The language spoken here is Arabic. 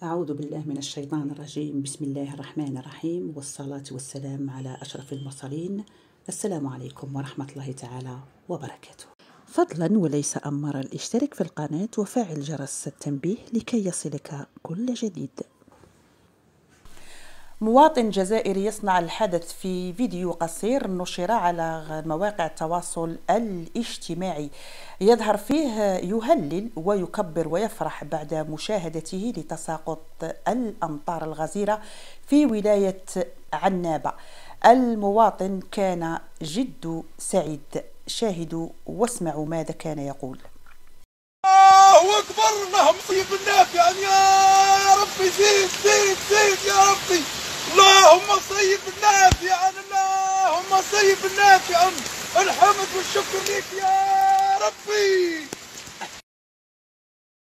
أعوذ بالله من الشيطان الرجيم. بسم الله الرحمن الرحيم، والصلاة والسلام على أشرف المرسلين. السلام عليكم ورحمة الله تعالى وبركاته. فضلا وليس أمرا، اشترك في القناة وفعل جرس التنبيه لكي يصلك كل جديد. مواطن جزائري يصنع الحدث في فيديو قصير نشر على مواقع التواصل الاجتماعي، يظهر فيه يهلل ويكبر ويفرح بعد مشاهدته لتساقط الأمطار الغزيرة في ولاية عنابة. المواطن كان جد سعيد. شاهدوا واسمعوا ماذا كان يقول. الله أكبر، اللهم صيب النافع يا ربي، زيد زيد زيد يا ربي، اللهم صيب النافع، اللهم صيب النافع، الحمد والشكر لك يا ربي.